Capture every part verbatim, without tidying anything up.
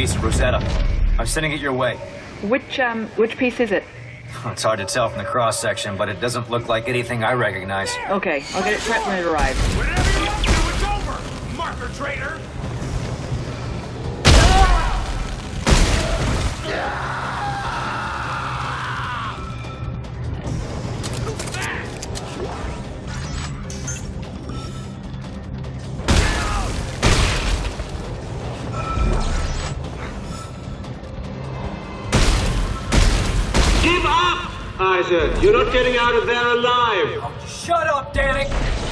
piece, Rosetta. I'm sending it your way. Which, um, which piece is it? It's hard to tell from the cross-section, but it doesn't look like anything I recognize. Okay, I'll get it prepped when it arrives. Whatever you up to, it's over, marker trader! Give up, Isaac. You're not getting out of there alive. Oh, shut up, Danik!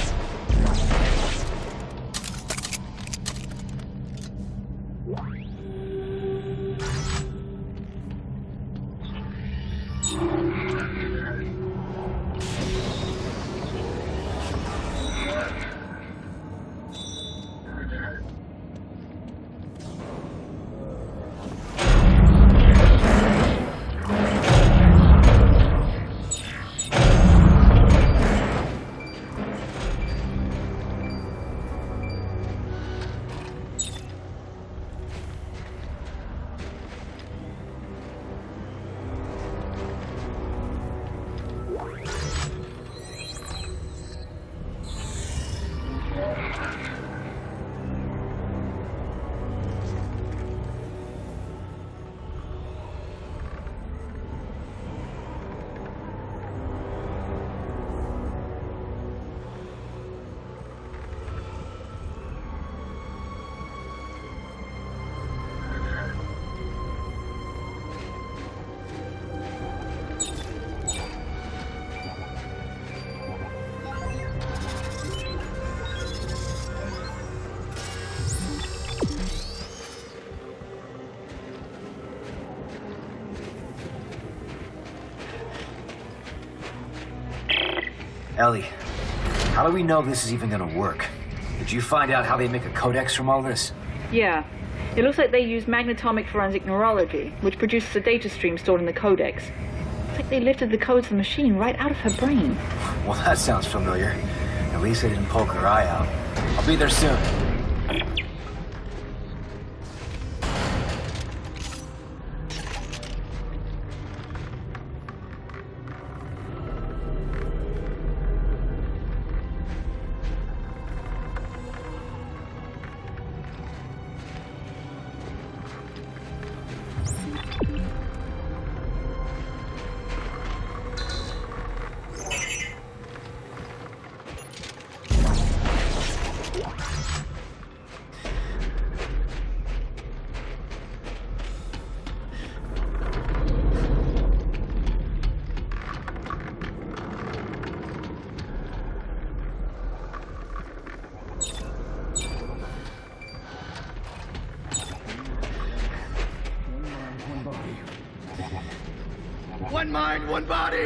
Ellie, how do we know this is even gonna work? Did you find out how they make a codex from all this? Yeah. It looks like they use magnetomic forensic neurology, which produces a data stream stored in the codex. It's like they lifted the codes of the machine right out of her brain. Well, that sounds familiar. At least they didn't poke her eye out. I'll be there soon. One mind, one body!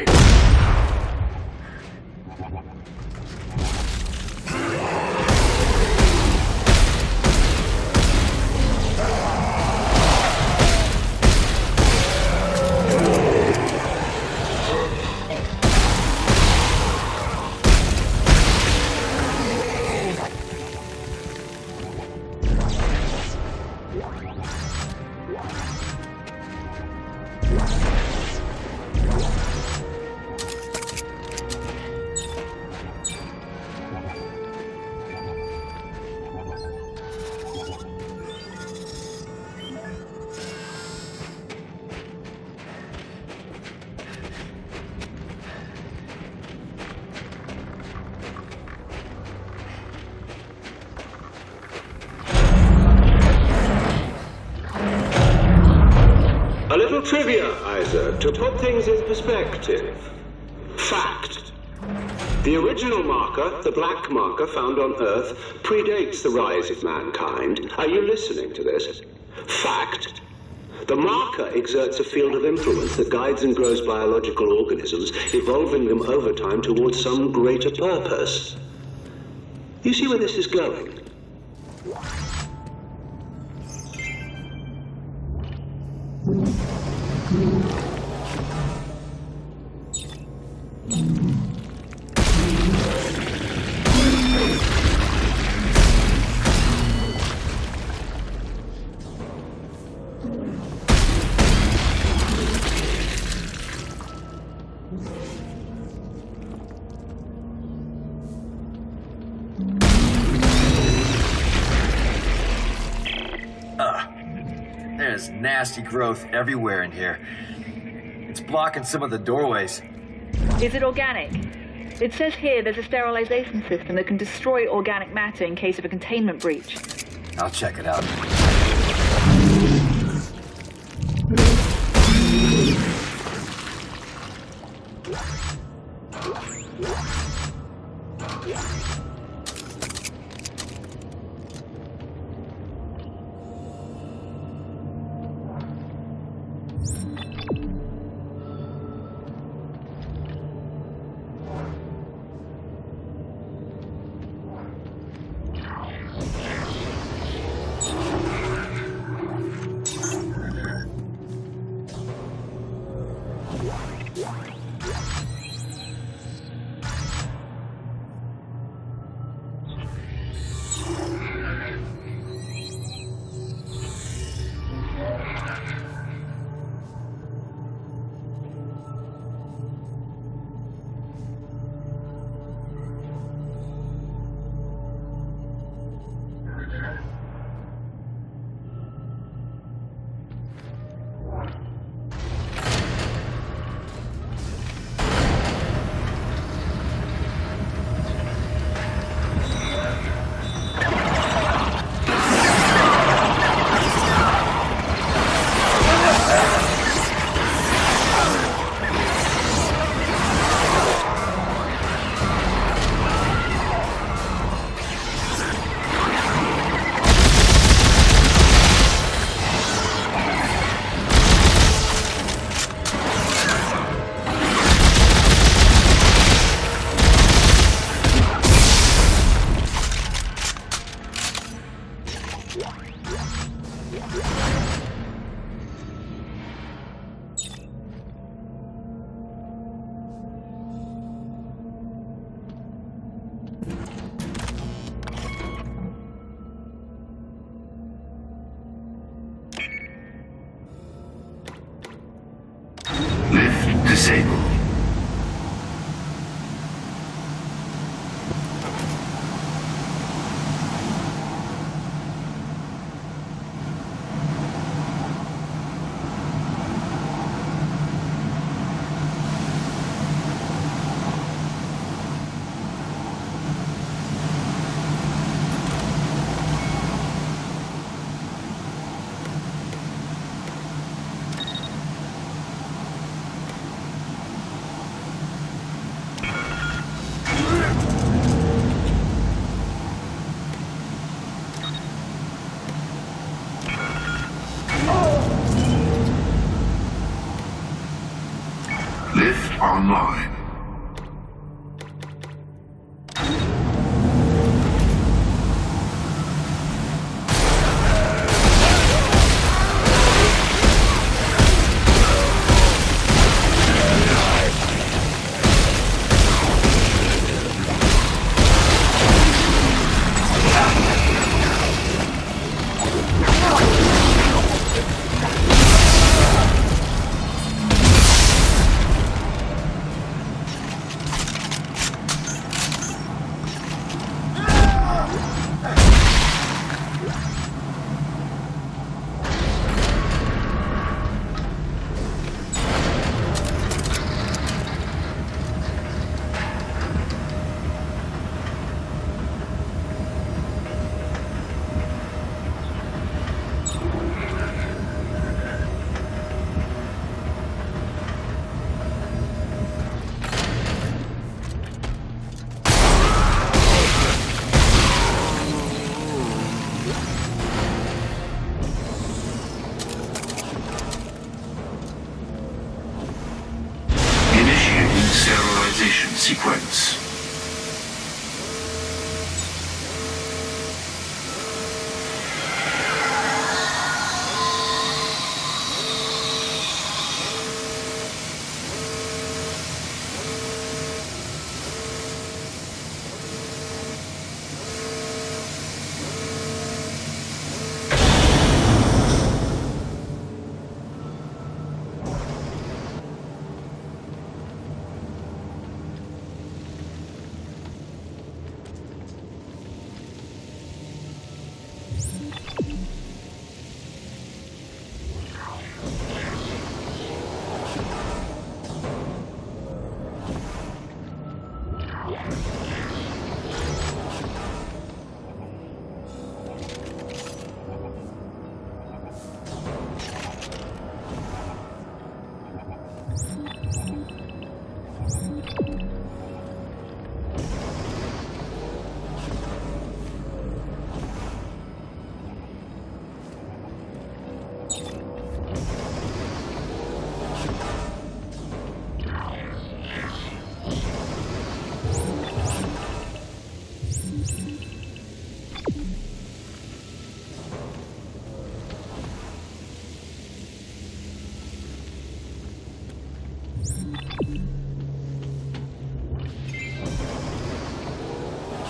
A little trivia, Isaac, to put things in perspective. Fact. The original marker, the black marker found on Earth, predates the rise of mankind. Are you listening to this? Fact. The marker exerts a field of influence that guides and grows biological organisms, evolving them over time towards some greater purpose. You see where this is going? There's nasty growth everywhere in here. It's blocking some of the doorways. Is it organic? It says here there's a sterilization system that can destroy organic matter in case of a containment breach. I'll check it out. Disable.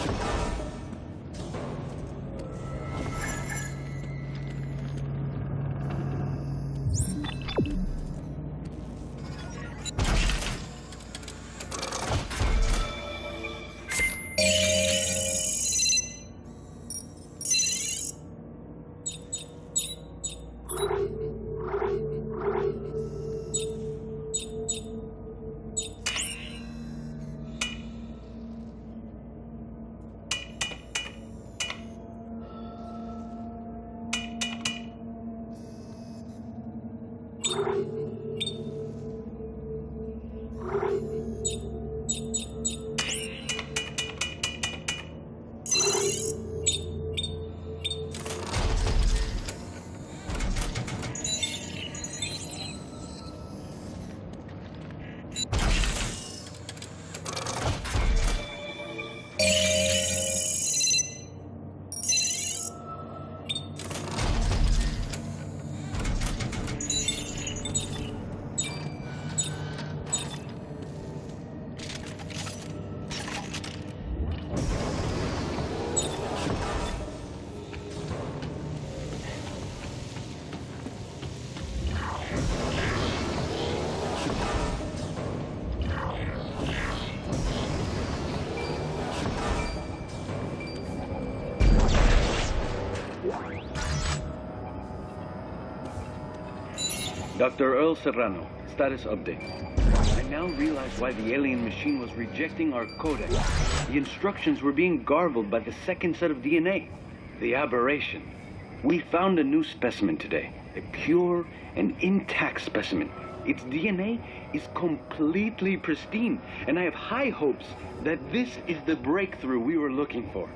Doctor Earl Serrano, status update. I now realize why the alien machine was rejecting our codex. The instructions were being garbled by the second set of D N A. The aberration. We found a new specimen today. A pure and intact specimen. Its D N A is completely pristine, and I have high hopes that this is the breakthrough we were looking for.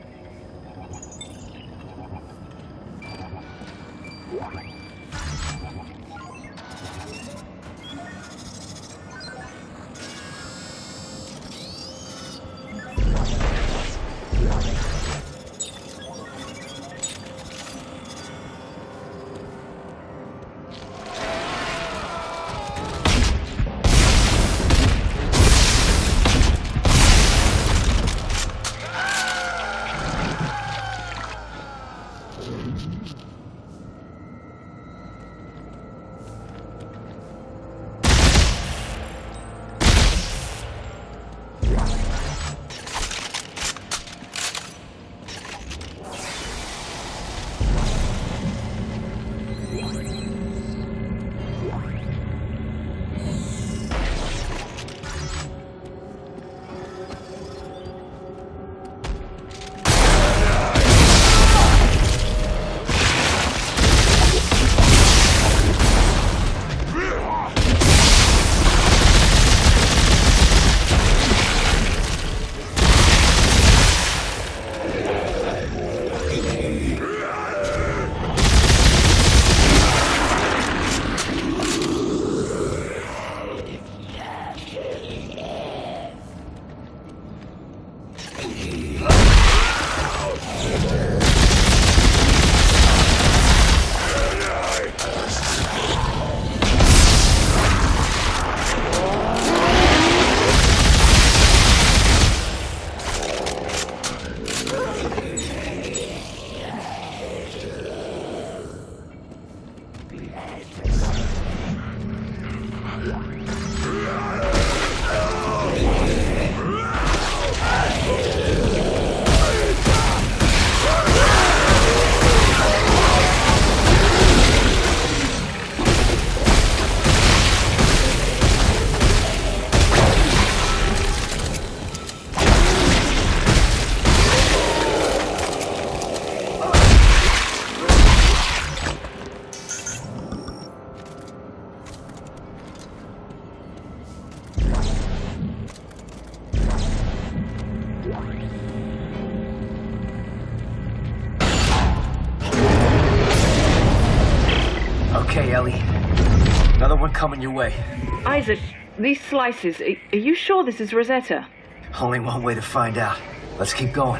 Okay, Ellie. Another one coming your way. Isaac, these slices, are, are you sure this is Rosetta? Only one way to find out. Let's keep going.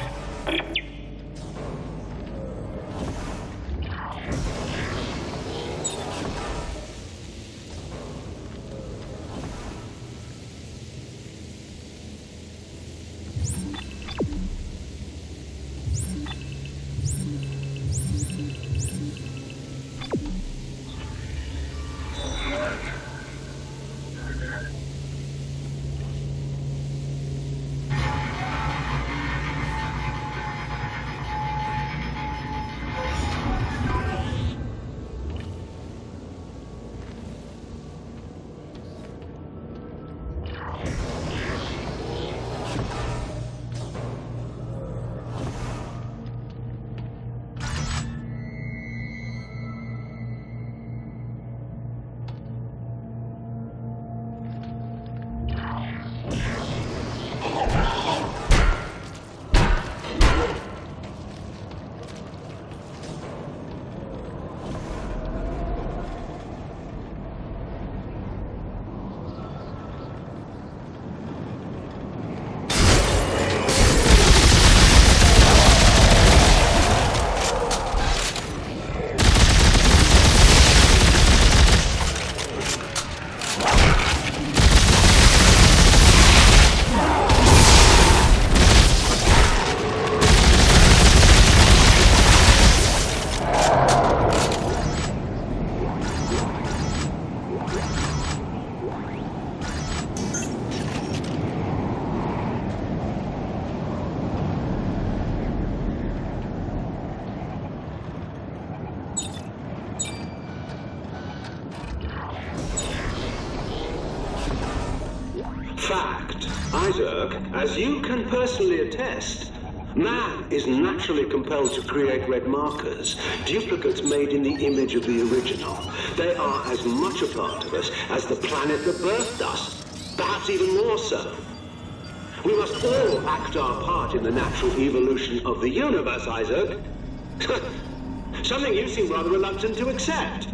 Isaac, as you can personally attest, man is naturally compelled to create red markers, duplicates made in the image of the original. They are as much a part of us as the planet that birthed us, perhaps even more so. We must all act our part in the natural evolution of the universe, Isaac. Something you seem rather reluctant to accept.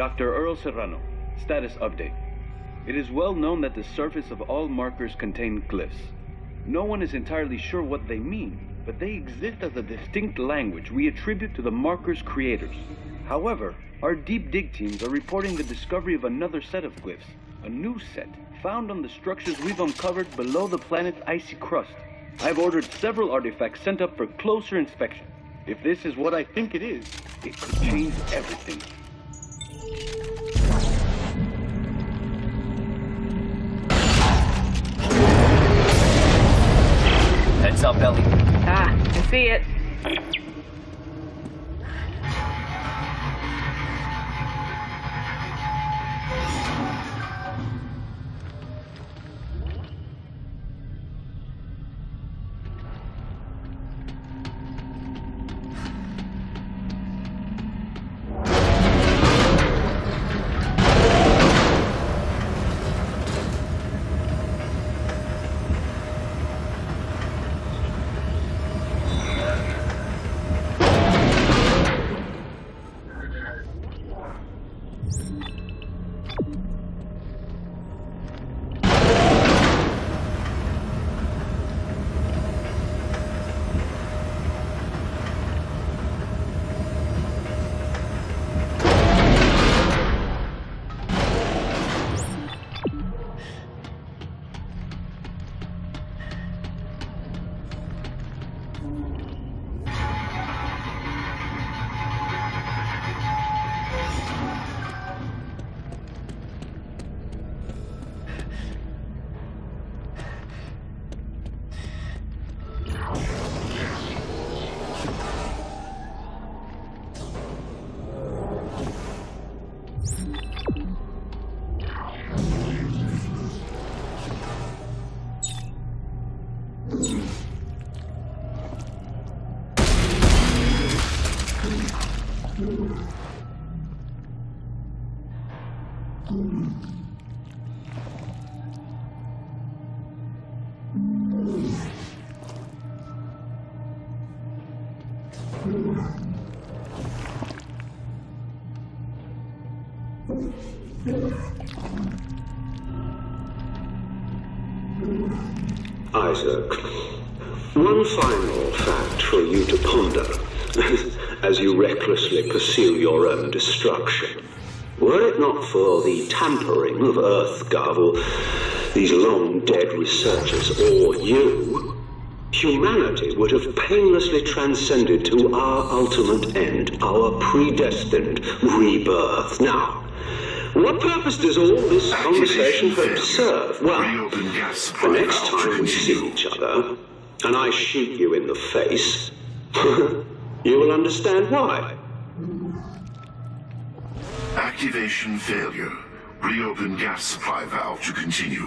Doctor Earl Serrano, status update. It is well known that the surface of all markers contain glyphs. No one is entirely sure what they mean, but they exist as a distinct language we attribute to the marker's creators. However, our deep dig teams are reporting the discovery of another set of glyphs, a new set, found on the structures we've uncovered below the planet's icy crust. I've ordered several artifacts sent up for closer inspection. If this is what I think it is, it could change everything. Heads up, Ellie. Ah, I see it. Isaac, one final fact for you to ponder as you recklessly pursue your own destruction. Were it not for the tampering of EarthGov or these long-dead researchers or you, humanity would have painlessly transcended to our ultimate end, our predestined rebirth. Now, what purpose does all this conversation hope to serve? Well, the next time we see each other, and I shoot you in the face, you will understand why. Activation failure. Reopen gas supply valve to continue.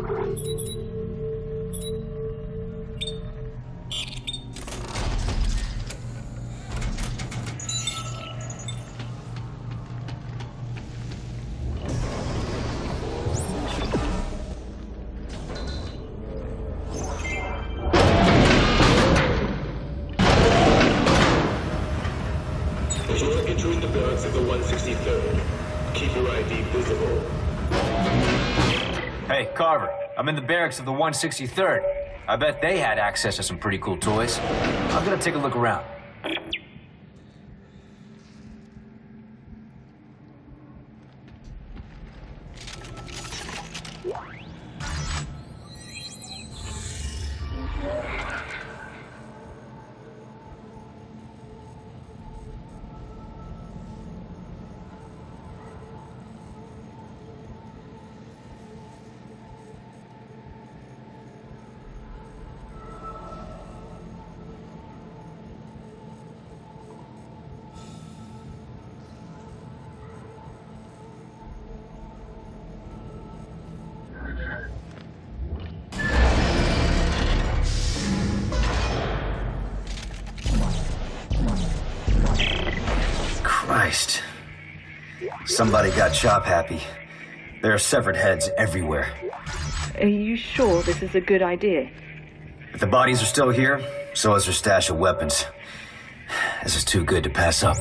You're entering the barracks of the one sixty-third. Keep your I D visible. Hey, Carver, I'm in the barracks of the one sixty-third. I bet they had access to some pretty cool toys. I'm gonna take a look around. Christ. Somebody got chop happy. There are severed heads everywhere. Are you sure this is a good idea? If the bodies are still here, so is their stash of weapons. This is too good to pass up.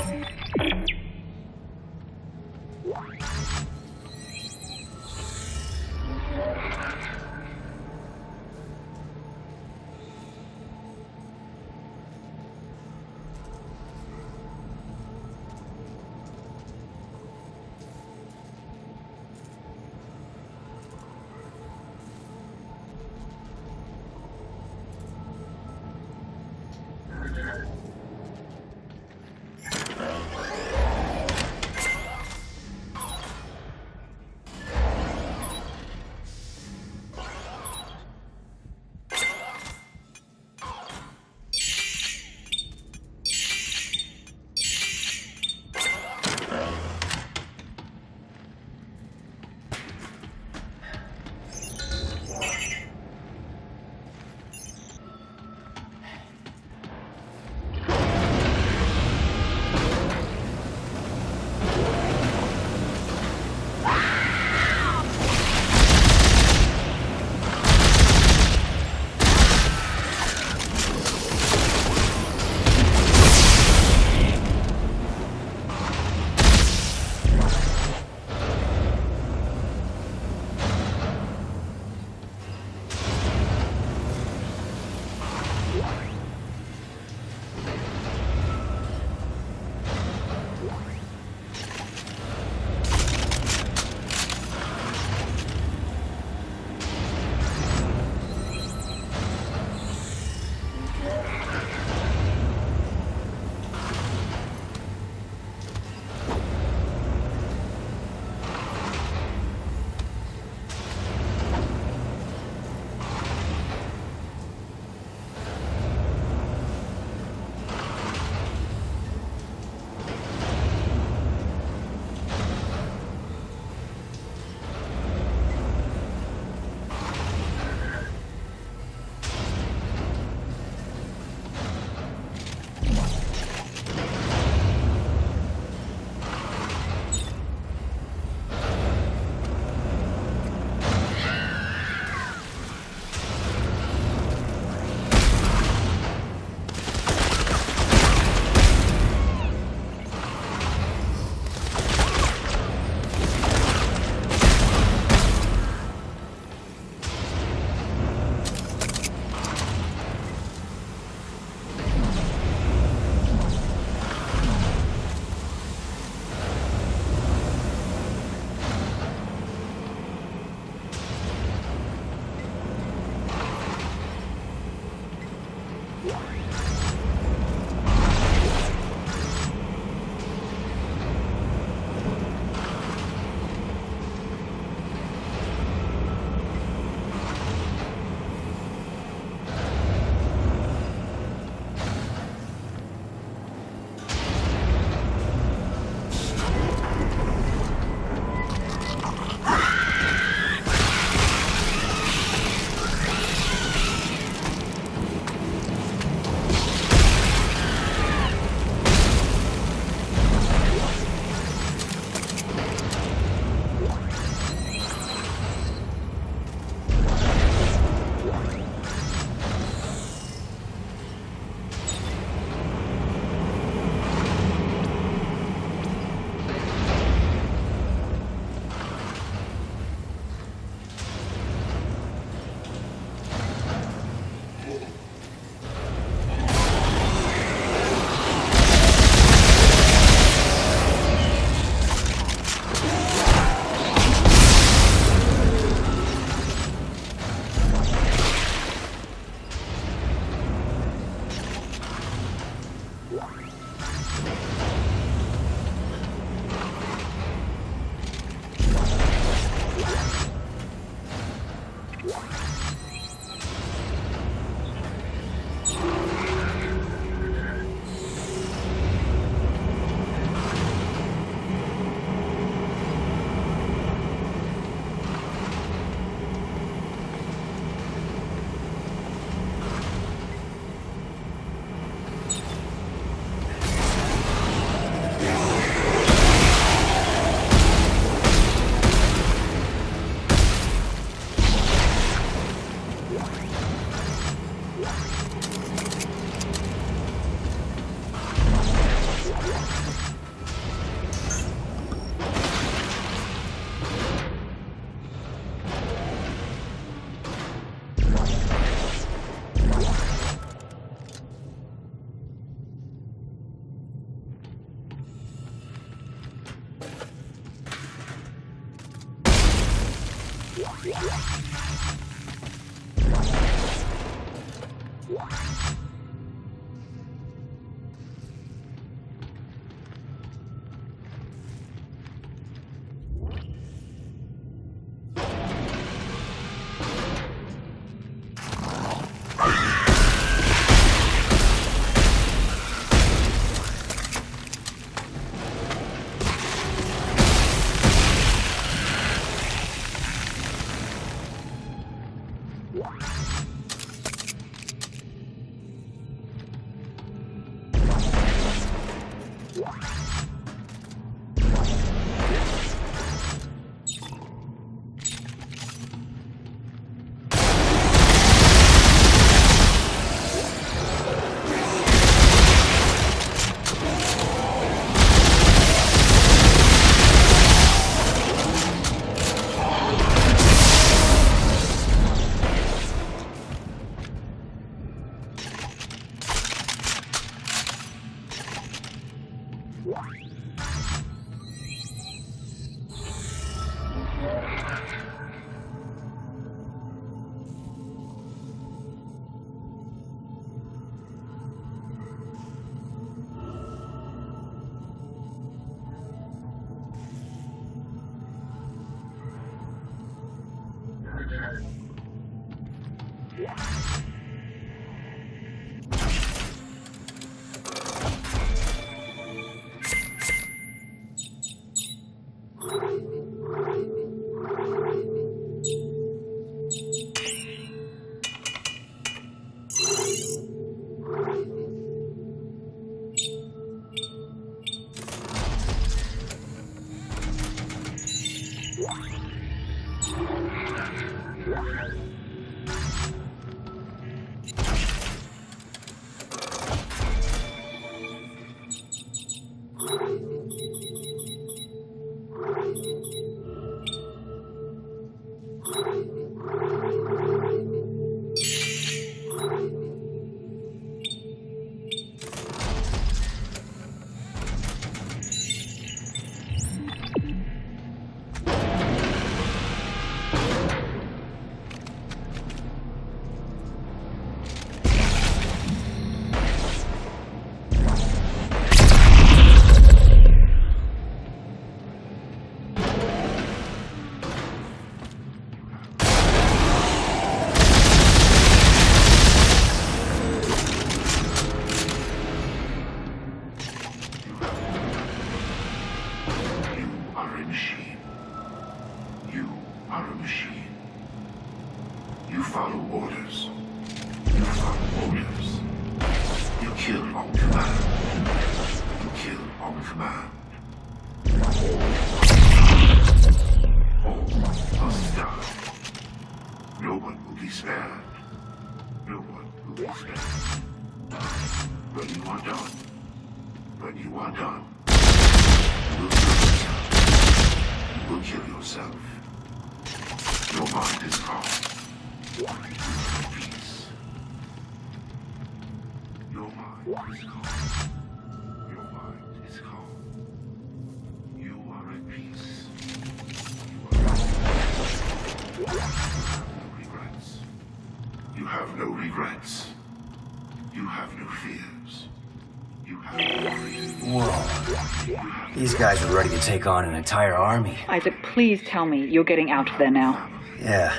These guys are ready to take on an entire army. Isaac, please tell me you're getting out of there now. Yeah,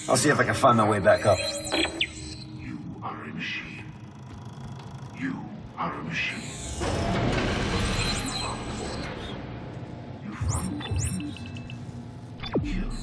I'll see if I can find my way back up. You are a machine. You are a machine. You found orders. You found orders. Kill.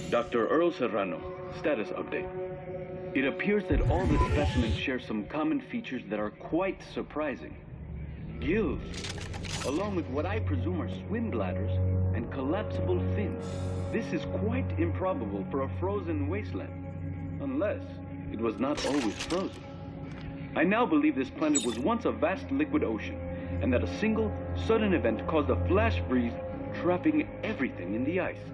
Doctor Earl Serrano, status update. It appears that all the specimens share some common features that are quite surprising. Gills, along with what I presume are swim bladders and collapsible fins. This is quite improbable for a frozen wasteland, unless it was not always frozen. I now believe this planet was once a vast liquid ocean, and that a single, sudden event caused a flash freeze, trapping everything in the ice.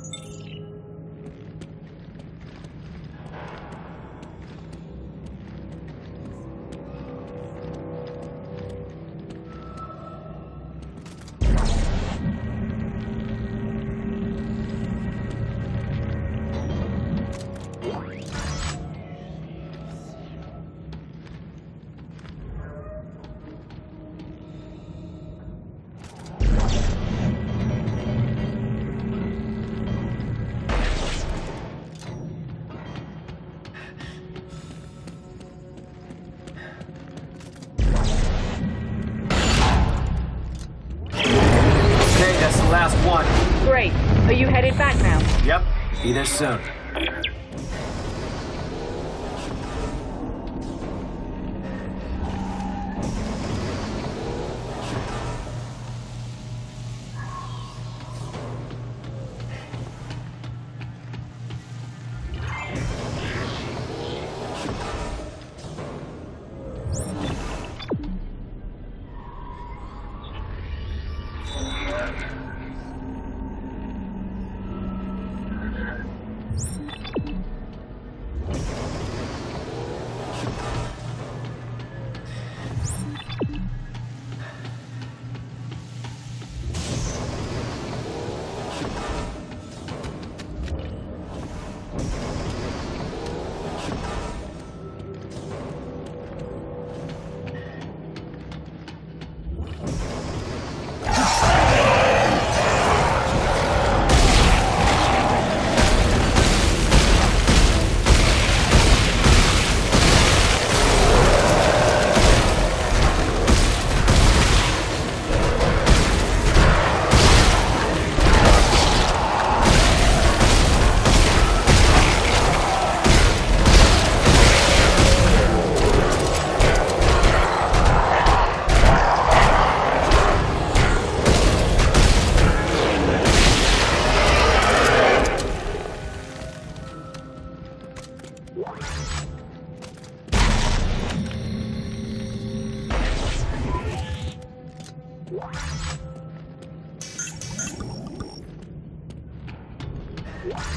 Last one. Great. Are you headed back now? Yep. Be there soon. What?